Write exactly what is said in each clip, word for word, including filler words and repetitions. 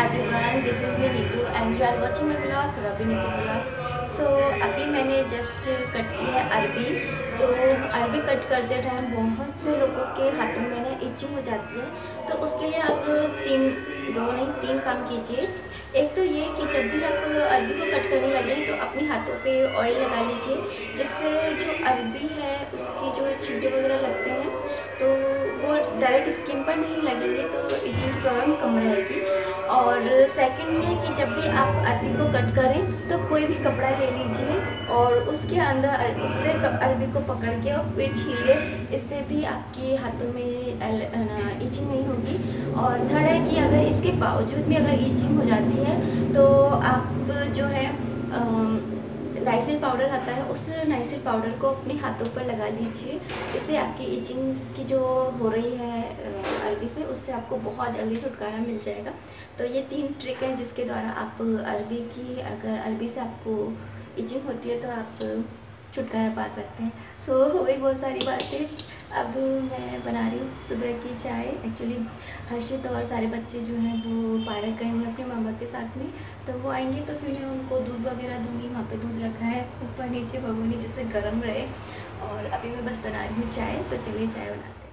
everyone, this is me Neetu and you are watching my vlog Robineetu vlog. So अभी मैंने just cut की है अरबी। तो अरबी कट करते टाइम बहुत से लोगों के हाथों में ना इचिंग हो जाती है, तो उसके लिए आप तीन दो नहीं तीन काम कीजिए। एक तो ये कि जब भी आप अरबी को कट करने लगे तो अपने हाथों पे ऑयल लगा लीजिए, जिससे जो अरबी है उसकी जो छींटे वगैरह लगते हैं तो वो डायरेक्ट स्किन पर नहीं लगेंगे, तो इचिंग की प्रॉब्लम कम रहेगी। और सेकंड ये कि जब भी आप अरबी को कट करें तो कोई भी कपड़ा ले लीजिए और उसके अंदर उससे अरबी को पकड़ के और फिर छीलिए, इससे भी आपके हाथों में इचिंग नहीं होगी। और थर्ड है कि अगर इसके बावजूद भी अगर इचिंग हो जाती है तो आप जो है नाइसिल पाउडर आता है, उस नाइसिल पाउडर को अपने हाथों पर लगा लीजिए। इससे आपकी इचिंग की जो हो रही है अरबी से, उससे आपको बहुत जल्दी छुटकारा मिल जाएगा। तो ये तीन ट्रिक हैं जिसके द्वारा आप अरबी की अगर अरबी से आपको इचिंग होती है तो आप छुटकारा पा सकते हैं। सो so, हो गई बहुत सारी बातें। अब मैं बना रही हूँ सुबह की चाय। एक्चुअली हर्षित और सारे बच्चे जो हैं वो पार्क गए हुए अपने मामा के साथ में, तो वो आएंगे तो फिर मैं उनको दूध वगैरह दूंगी। वहाँ पे दूध रखा है ऊपर नीचे भगोनी, जिससे गर्म रहे। और अभी मैं बस बना रही हूँ चाय, तो चलिए चाय बनाते हैं।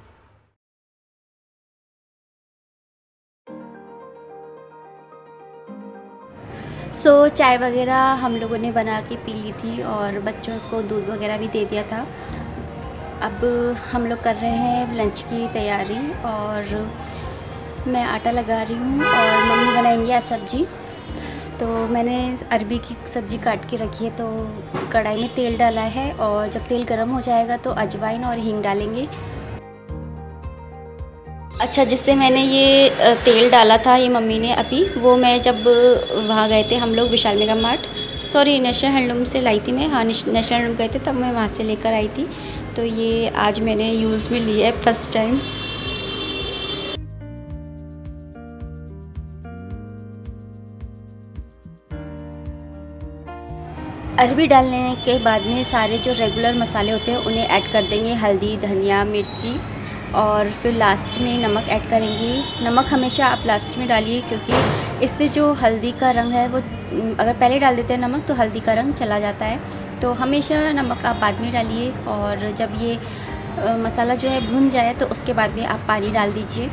सो so, चाय वगैरह हम लोगों ने बना के पी ली थी और बच्चों को दूध वगैरह भी दे दिया था। अब हम लोग कर रहे हैं लंच की तैयारी और मैं आटा लगा रही हूँ और मम्मी बनाएंगी आज सब्ज़ी। तो मैंने अरबी की सब्ज़ी काट के रखी है, तो कढ़ाई में तेल डाला है और जब तेल गर्म हो जाएगा तो अजवाइन और हींग डालेंगे। अच्छा, जिससे मैंने ये तेल डाला था ये मम्मी ने अभी, वो मैं जब वहाँ गए थे हम लोग Vishal mega mart, sorry national handloom से लाई थी मैं। हाँ, नेशनल हैंडलूम गए थे तब मैं वहाँ से लेकर आई थी। तो ये आज मैंने यूज़ में लिया है फर्स्ट टाइम। अरबी डालने के बाद में सारे जो रेगुलर मसाले होते हैं उन्हें ऐड कर देंगे, हल्दी, धनिया, मिर्ची, और फिर लास्ट में नमक ऐड करेंगे। नमक हमेशा आप लास्ट में डालिए, क्योंकि इससे जो हल्दी का रंग है वो, अगर पहले डाल देते हैं नमक तो हल्दी का रंग चला जाता है। तो हमेशा नमक आप बाद में डालिए और जब ये मसाला जो है भुन जाए तो उसके बाद में आप पानी डाल दीजिए।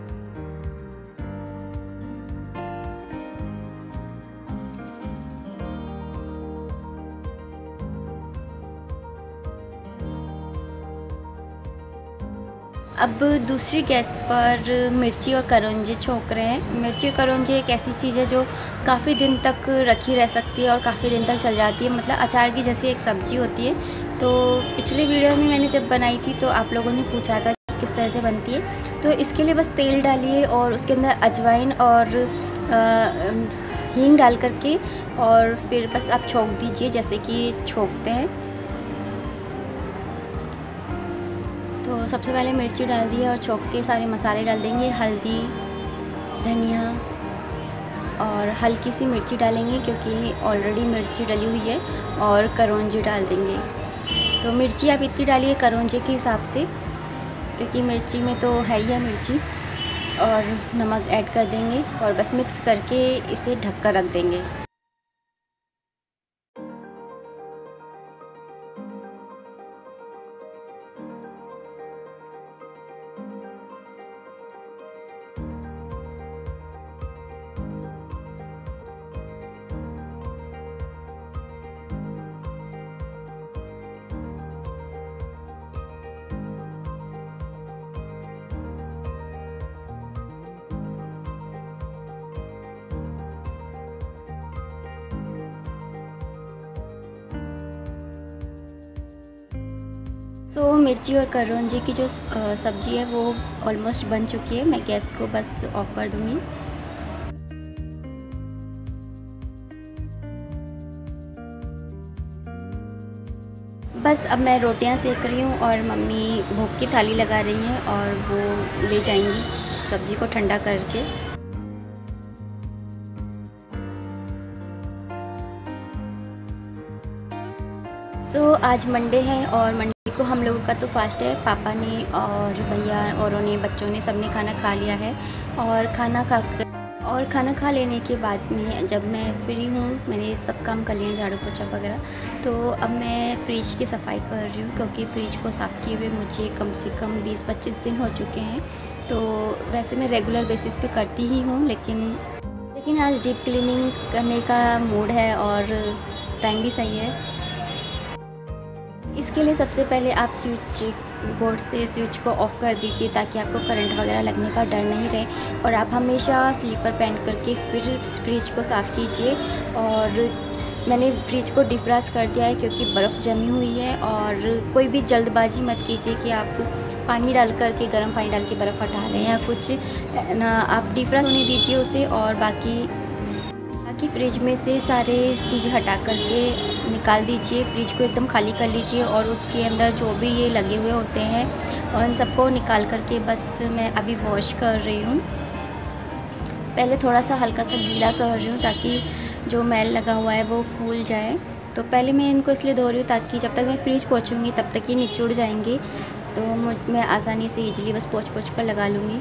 अब दूसरी गैस पर मिर्ची और करौंजे छोंक रहे हैं। मिर्ची और करौंजे एक ऐसी चीज़ है जो काफ़ी दिन तक रखी रह सकती है और काफ़ी दिन तक चल जाती है, मतलब अचार की जैसी एक सब्ज़ी होती है। तो पिछले वीडियो में मैंने जब बनाई थी तो आप लोगों ने पूछा था कि किस तरह से बनती है। तो इसके लिए बस तेल डालिए और उसके अंदर अजवाइन और हींग डाल करके और फिर बस आप छोंक दीजिए जैसे कि छोंकते हैं। तो सबसे पहले मिर्ची डाल दी और छोंक के सारे मसाले डाल देंगे, हल्दी, धनिया और हल्की सी मिर्ची डालेंगे क्योंकि ऑलरेडी मिर्ची डली हुई है, और करौंजे डाल देंगे। तो मिर्ची आप इतनी डालिए करौंजे के हिसाब से, क्योंकि मिर्ची में तो है ही है मिर्ची। और नमक ऐड कर देंगे और बस मिक्स करके इसे ढक कर रख देंगे। तो मिर्ची और करौंजे की जो सब्ज़ी है वो ऑलमोस्ट बन चुकी है। मैं गैस को बस ऑफ कर दूँगी। बस अब मैं रोटियां सेक रही हूँ और मम्मी भोग की थाली लगा रही हैं और वो ले जाएंगी सब्ज़ी को ठंडा करके। तो आज मंडे है और मंडे को हम लोगों का तो फास्ट है। पापा ने और भैया औरों ने, बच्चों ने, सबने खाना खा लिया है और खाना खा कर और खाना खा लेने के बाद में जब मैं फ्री हूँ, मैंने सब काम कर लिया, झाड़ू पोछा वगैरह, तो अब मैं फ्रिज की सफाई कर रही हूँ क्योंकि फ्रिज को साफ़ किए हुए मुझे कम से कम बीस पच्चीस दिन हो चुके हैं। तो वैसे मैं रेगुलर बेसिस पे करती ही हूँ, लेकिन लेकिन आज डीप क्लीनिंग करने का मूड है और टाइम भी सही है। इसके लिए सबसे पहले आप स्विच बोर्ड से स्विच को ऑफ़ कर दीजिए ताकि आपको करंट वगैरह लगने का डर नहीं रहे। और आप हमेशा स्लीपर पहन करके फिर फ्रिज को साफ़ कीजिए। और मैंने फ्रिज को डिफ्रॉस्ट कर दिया है क्योंकि बर्फ़ जमी हुई है। और कोई भी जल्दबाजी मत कीजिए कि आप पानी डाल कर के गर्म पानी डाल के बर्फ़ हटा लें या कुछ ना, आप डिफ्रॉस्ट होने दीजिए उसे। और बाकी बाकी फ्रिज में से सारे चीज़ हटा करके निकाल दीजिए, फ्रिज को एकदम खाली कर लीजिए और उसके अंदर जो भी ये लगे हुए होते हैं और उन सबको निकाल करके बस मैं अभी वॉश कर रही हूँ। पहले थोड़ा सा हल्का सा गीला कर रही हूँ ताकि जो मैल लगा हुआ है वो फूल जाए। तो पहले मैं इनको इसलिए धो रही हूँ ताकि जब तक मैं फ्रिज पोंछूँगी तब तक ये निचुड़ जाएंगे, तो मैं आसानी से ईजिली बस पोंछ पोंछ कर लगा लूँगी।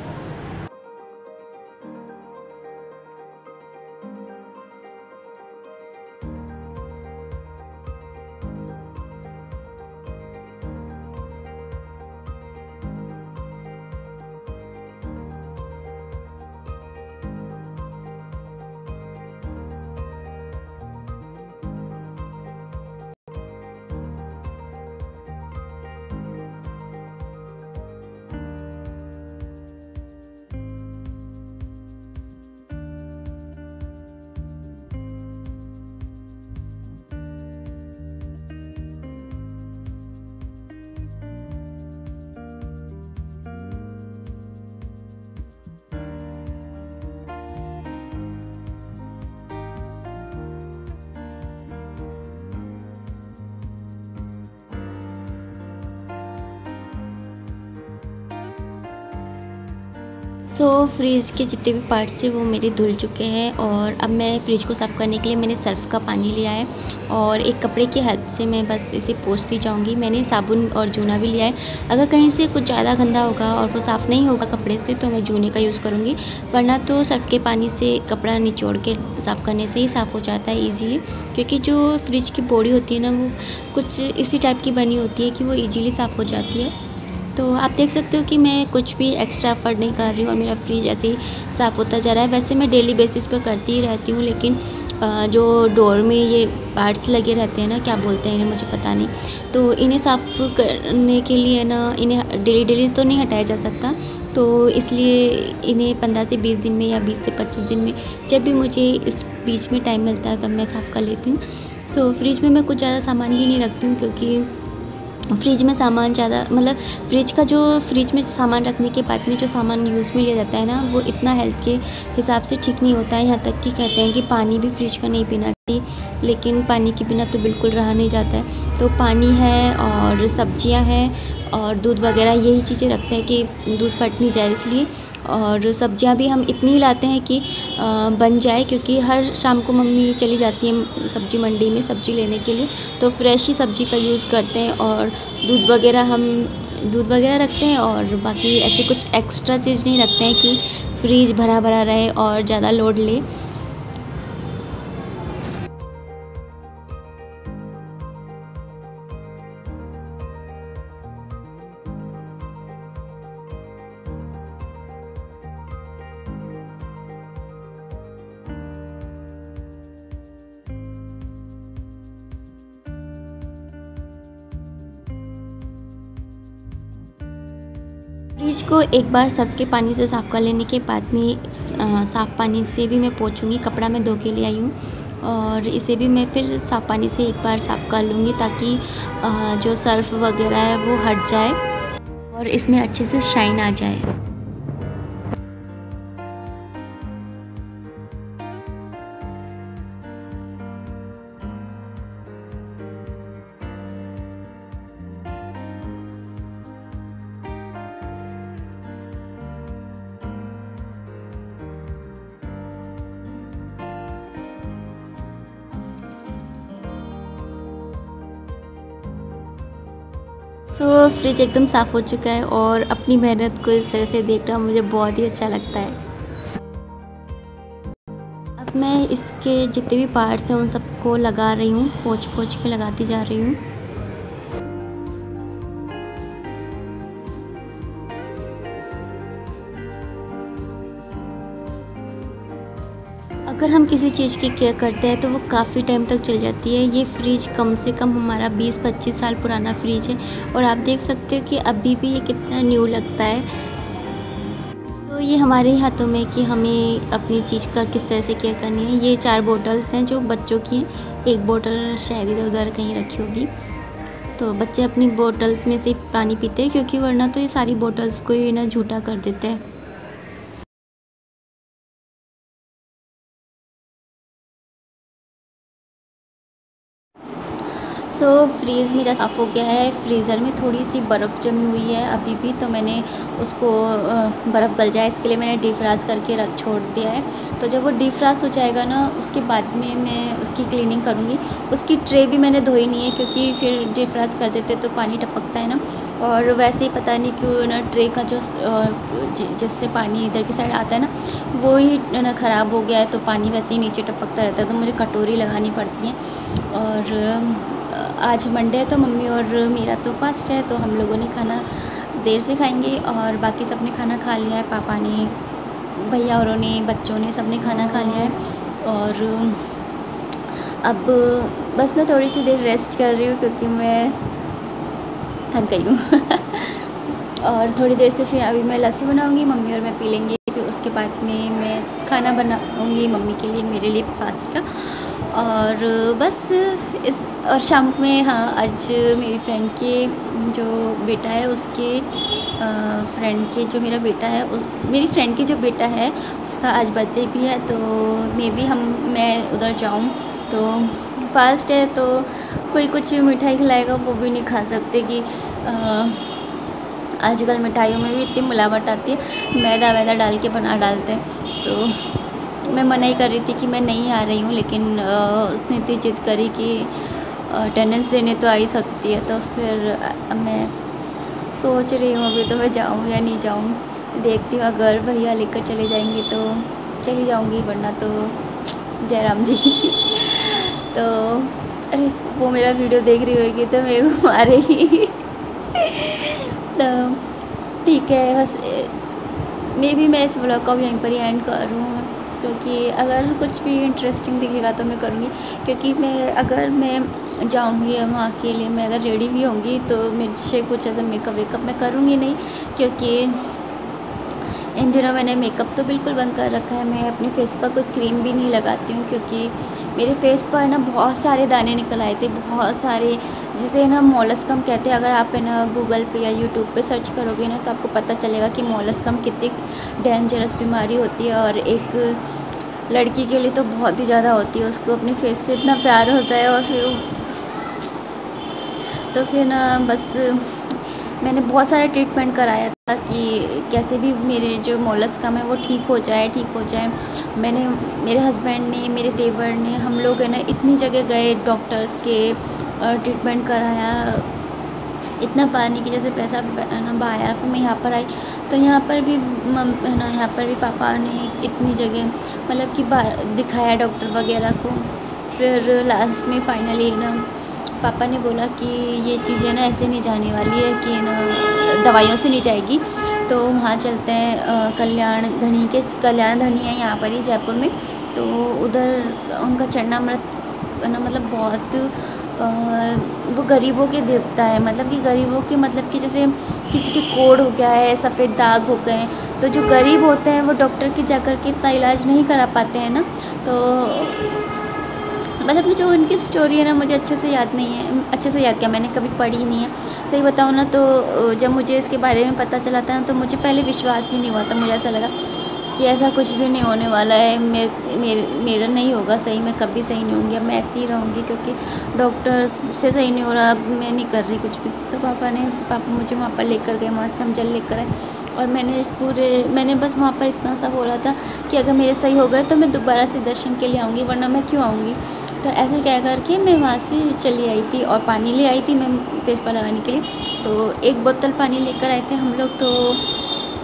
सो so, फ्रिज के जितने भी पार्ट्स थे वो मेरे धुल चुके हैं। और अब मैं फ्रिज को साफ़ करने के लिए मैंने सर्फ़ का पानी लिया है और एक कपड़े की हेल्प से मैं बस इसे पोंछती जाऊंगी। मैंने साबुन और जूना भी लिया है। अगर कहीं से कुछ ज़्यादा गंदा होगा और वो साफ़ नहीं होगा कपड़े से तो मैं जूने का यूज़ करूँगी, वरना तो सर्फ़ के पानी से कपड़ा निचोड़ के साफ़ करने से ही साफ़ हो जाता है ईज़िली। क्योंकि जो फ्रिज की बॉडी होती है ना, वो कुछ इसी टाइप की बनी होती है कि वो ईज़िली साफ़ हो जाती है। तो आप देख सकते हो कि मैं कुछ भी एक्स्ट्रा एफर्ट नहीं कर रही हूँ और मेरा फ्रिज ऐसे ही साफ़ होता जा रहा है। वैसे मैं डेली बेसिस पर करती ही रहती हूँ, लेकिन जो डोर में ये पार्ट्स लगे रहते हैं ना, क्या बोलते हैं इन्हें मुझे पता नहीं, तो इन्हें साफ़ करने के लिए ना इन्हें डेली डेली तो नहीं हटाया जा सकता। तो इसलिए इन्हें पंद्रह से बीस दिन में या बीस से पच्चीस दिन में जब भी मुझे इस बीच में टाइम मिलता है तब मैं साफ़ कर लेती हूँ। सो फ्रिज में मैं कुछ ज़्यादा सामान भी नहीं रखती हूँ क्योंकि फ्रिज में सामान ज़्यादा मतलब फ्रिज का जो फ्रिज में सामान रखने के बाद में जो सामान यूज़ में लिया जाता है ना, वो इतना हेल्थ के हिसाब से ठीक नहीं होता है। यहाँ तक कि कहते हैं कि पानी भी फ्रिज का नहीं पीना चाहिए, लेकिन पानी के बिना तो बिल्कुल रहा नहीं जाता है। तो पानी है और सब्जियां हैं और दूध वगैरह, यही चीज़ें रखते हैं कि दूध फट नहीं जाए इसलिए। और सब्जियां भी हम इतनी लाते हैं कि बन जाए, क्योंकि हर शाम को मम्मी चली जाती है सब्जी मंडी में सब्ज़ी लेने के लिए, तो फ्रेश ही सब्ज़ी का यूज़ करते हैं। और दूध वगैरह हम दूध वगैरह रखते हैं और बाकी ऐसे कुछ एक्स्ट्रा चीज़ नहीं रखते हैं कि फ्रिज भरा भरा रहे और ज़्यादा लोड ले। फ्रिज को एक बार सर्फ़ के पानी से साफ़ कर लेने के बाद में साफ़ पानी से भी मैं पोंछूंगी। कपड़ा मैं धो के ले आई हूँ और इसे भी मैं फिर साफ़ पानी से एक बार साफ़ कर लूँगी ताकि जो सर्फ़ वगैरह है वो हट जाए और इसमें अच्छे से शाइन आ जाए। सो so, फ्रिज एकदम साफ़ हो चुका है और अपनी मेहनत को इस तरह से देखना मुझे बहुत ही अच्छा लगता है। अब मैं इसके जितने भी पार्ट्स हैं उन सबको लगा रही हूँ, पोंछ पोंछ के लगाती जा रही हूँ। अगर हम किसी चीज़ की केयर करते हैं तो वो काफ़ी टाइम तक चल जाती है। ये फ्रिज कम से कम हमारा बीस पच्चीस साल पुराना फ्रिज है और आप देख सकते हो कि अभी भी ये कितना न्यू लगता है। तो ये हमारे ही हाथों में कि हमें अपनी चीज़ का किस तरह से केयर करनी है। ये चार बोतल्स हैं जो बच्चों की, एक बोतल शायद इधर उधर कहीं रखी होगी। तो बच्चे अपनी बोतल्स में से पानी पीते हैं क्योंकि वरना तो ये सारी बोतल्स को ही ना झूठा कर देते हैं। सो so, फ्रीज़ मेरा साफ़ हो गया है। फ्रीज़र में थोड़ी सी बर्फ़ जमी हुई है अभी भी, तो मैंने उसको बर्फ़ गल जाए इसके लिए मैंने डीफ्रास्ट करके रख छोड़ दिया है। तो जब वो डीफ्रास्ट हो जाएगा ना, उसके बाद में मैं उसकी क्लीनिंग करूँगी। उसकी ट्रे भी मैंने धोई नहीं है क्योंकि फिर डीफ्रास्ट कर देते तो पानी टपकता है ना, और वैसे ही पता नहीं क्यों ना ट्रे का जो जिससे पानी इधर की साइड आता है ना, वो ही ना ख़राब हो गया है, तो पानी वैसे ही नीचे टपकता रहता है। तो मुझे कटोरी लगानी पड़ती है। और आज मंडे है तो मम्मी और मेरा तो फास्ट है, तो हम लोगों ने खाना देर से खाएंगे और बाकी सब ने खाना खा लिया है। पापा ने, भैया औरों ने, बच्चों ने, सब ने खाना खा लिया है। और अब बस मैं थोड़ी सी देर रेस्ट कर रही हूँ क्योंकि मैं थक गई हूँ। और थोड़ी देर से फिर अभी मैं लस्सी बनाऊँगी, मम्मी और मैं पी लेंगे। फिर उसके बाद में मैं खाना बनाऊँगी मम्मी के लिए, मेरे लिए फास्ट का। और बस इस और शाम में, हाँ, आज मेरी फ्रेंड के जो बेटा है उसके फ्रेंड के जो मेरा बेटा है मेरी फ्रेंड की जो बेटा है उसका आज बर्थडे भी है, तो मे बी हम मैं उधर जाऊँ। तो फास्ट है तो कोई कुछ मिठाई खिलाएगा वो भी नहीं खा सकते कि आजकल मिठाइयों में भी इतनी मिलावट आती है, मैदा वैदा डाल के बना डालते हैं। तो मैं मना ही कर रही थी कि मैं नहीं आ रही हूँ, लेकिन उसने इतनी जिद करी कि अटेंडेंस देने तो आ ही सकती है। तो फिर मैं सोच रही हूँ अभी तो मैं जाऊँ या नहीं जाऊँ, देखती हूँ। अगर भैया लेकर चले जाएंगे तो चली जाऊँगी, वरना तो जयराम जी की तो अरे वो मेरा वीडियो देख रही होगी तो मेरे को मारेगी। तो ठीक है, बस मे भी मैं इस व्लॉग को यहीं पर ही एंड करूँ, क्योंकि अगर कुछ भी इंटरेस्टिंग दिखेगा तो मैं करूँगी। क्योंकि मैं अगर मैं जाऊँगी वहाँ के लिए, मैं अगर रेडी भी होंगी तो मुझसे कुछ ऐसा मेकअप वेकअप मैं करूँगी नहीं, क्योंकि इन दिनों मैंने मेकअप तो बिल्कुल बंद कर रखा है। मैं अपने फेस पर कोई क्रीम भी नहीं लगाती हूँ, क्योंकि मेरे फेस पर ना बहुत सारे दाने निकल आए थे, बहुत सारे, जिसे ना मोलस्कम कहते हैं। अगर आप है ना गूगल पे या यूट्यूब पे सर्च करोगे ना तो आपको पता चलेगा कि मोलस्कम कितनी डेंजरस बीमारी होती है, और एक लड़की के लिए तो बहुत ही ज़्यादा होती है। उसको अपने फेस से इतना प्यार होता है, और फिर तो फिर ना बस मैंने बहुत सारा ट्रीटमेंट कराया था कि कैसे भी मेरे जो मोलस्कम है वो ठीक हो जाए ठीक हो जाए मैंने, मेरे हस्बैंड ने, मेरे देवर ने, हम लोग है ना इतनी जगह गए डॉक्टर्स के, ट्रीटमेंट कराया, इतना पानी की जैसे पैसा ना बहाया। फिर मैं यहाँ पर आई तो यहाँ पर भी है ना, यहाँ पर भी पापा ने इतनी जगह मतलब कि दिखाया डॉक्टर वगैरह को। फिर लास्ट में फाइनली ना पापा ने बोला कि ये चीज़ें ना ऐसे नहीं जाने वाली है, कि ना दवाइयों से नहीं जाएगी, तो वहाँ चलते हैं कल्याण धनी के, कल्याण धनी है यहाँ पर ही जयपुर में। तो उधर उनका चरणामृत ना मतलब बहुत आ, वो गरीबों के देवता है, मतलब कि गरीबों के, मतलब कि जैसे किसी के कोढ़ हो गया है, सफ़ेद दाग हो गए, तो जो गरीब होते हैं वो डॉक्टर के जाकर के इतना इलाज नहीं करा पाते हैं ना। तो मतलब कि जो उनकी स्टोरी है ना मुझे अच्छे से याद नहीं है, अच्छे से याद किया मैंने, कभी पढ़ी नहीं है सही बताऊँ ना। तो जब मुझे इसके बारे में पता चला था ना तो मुझे पहले विश्वास ही नहीं हुआ था। मुझे ऐसा लगा कि ऐसा कुछ भी नहीं होने वाला है, मेरे मेरे मेरा नहीं होगा सही, मैं कभी सही नहीं होंगी, अब मैं ऐसे ही रहूँगी, क्योंकि डॉक्टर से सही नहीं हो रहा, अब मैं नहीं कर रही कुछ भी। तो पापा ने पापा मुझे वहाँ पर लेकर गए, वहाँ से हम जल लेकर आए, और मैंने इस पूरे मैंने बस वहाँ पर इतना सा बोला था कि अगर मेरे सही हो गए तो मैं दोबारा से दर्शन के लिए आऊँगी, वरना मैं क्यों आऊँगी। तो ऐसे कह करके मैं वहाँ से चली आई थी, और पानी ले आई थी मैं फेस पर लगाने के लिए। तो एक बोतल पानी लेकर आए थे हम लोग। तो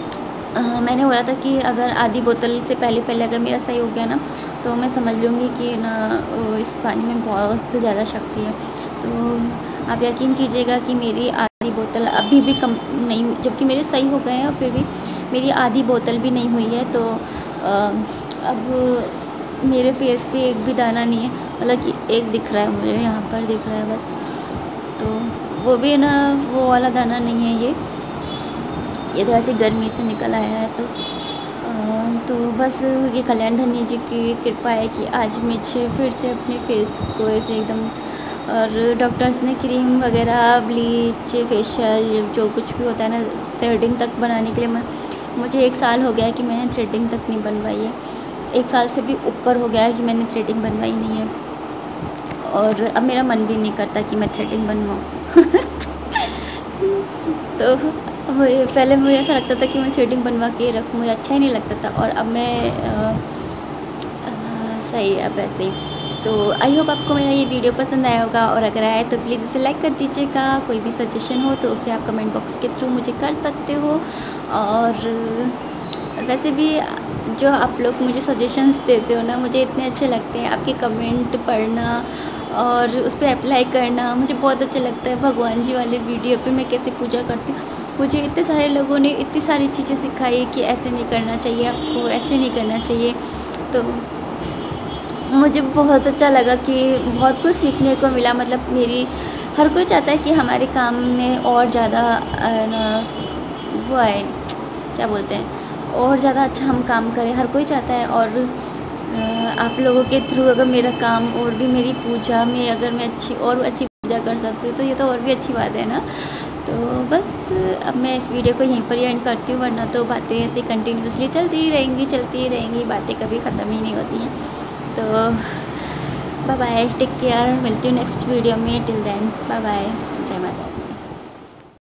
अ, मैंने बोला था कि अगर आधी बोतल से पहले पहले अगर मेरा सही हो गया ना, तो मैं समझ लूँगी कि ना अ, इस पानी में बहुत ज़्यादा शक्ति है। तो आप यकीन कीजिएगा कि मेरी आधी बोतल अभी भी कम नहीं हुई, जबकि मेरे सही हो गए हैं और फिर भी मेरी आधी बोतल भी नहीं हुई है। तो अ, अब मेरे फेस पे एक भी दाना नहीं है, मतलब कि एक दिख रहा है मुझे, यहाँ पर दिख रहा है बस। तो वो भी ना वो वाला दाना नहीं है ये ये तो ऐसे गर्मी से निकल आया है। तो अ, तो बस ये कल्याण धनी जी की कृपा है कि आज मुझे फिर से अपने फेस को ऐसे एकदम, और डॉक्टर्स ने क्रीम वगैरह, ब्लीच, फेशियल, जो कुछ भी होता है ना, थ्रेडिंग तक बनाने के लिए मैं मुझे एक साल हो गया है कि मैंने थ्रेडिंग तक नहीं बनवाई है। एक साल से भी ऊपर हो गया है कि मैंने थ्रेडिंग बनवाई नहीं है, और अब मेरा मन भी नहीं करता कि मैं थ्रेडिंग बनवाऊँ। तो मुझे पहले मुझे ऐसा लगता था कि मैं थ्रेडिंग बनवा के रखूँ, मुझे अच्छा ही नहीं लगता था, और अब मैं आ, आ, सही है अब ऐसे ही। तो आई होप आपको मेरा ये वीडियो पसंद आया होगा, और अगर आया तो प्लीज़ उसे लाइक कर दीजिएगा। कोई भी सजेशन हो तो उसे आप कमेंट बॉक्स के थ्रू मुझे कर सकते हो। और वैसे भी जो आप लोग मुझे सजेशंस देते हो ना, मुझे इतने अच्छे लगते हैं, आपके कमेंट पढ़ना और उस पर अप्लाई करना मुझे बहुत अच्छा लगता है। भगवान जी वाले वीडियो पे मैं कैसे पूजा करती हूँ, मुझे इतने सारे लोगों ने इतनी सारी चीज़ें सिखाई कि ऐसे नहीं करना चाहिए, आपको ऐसे नहीं करना चाहिए। तो मुझे बहुत अच्छा लगा कि बहुत कुछ सीखने को मिला। मतलब मेरी हर कोई चाहता है कि हमारे काम में और ज़्यादा ना वो आए, क्या बोलते हैं, और ज़्यादा अच्छा हम काम करें, हर कोई चाहता है। और आप लोगों के थ्रू अगर मेरा काम और भी, मेरी पूजा में अगर मैं अच्छी और अच्छी पूजा कर सकती हूँ तो ये तो और भी अच्छी बात है ना। तो बस अब मैं इस वीडियो को यहीं पर ही एंड करती हूँ, वरना तो बातें ऐसे कंटिन्यूसली चलती ही रहेंगी चलती ही रहेंगी बातें कभी ख़त्म ही नहीं होती हैं। तो बाय बाय, टेक केयर, मिलती हूँ नेक्स्ट वीडियो में। टिल देन बाय बाय, जय माता दी।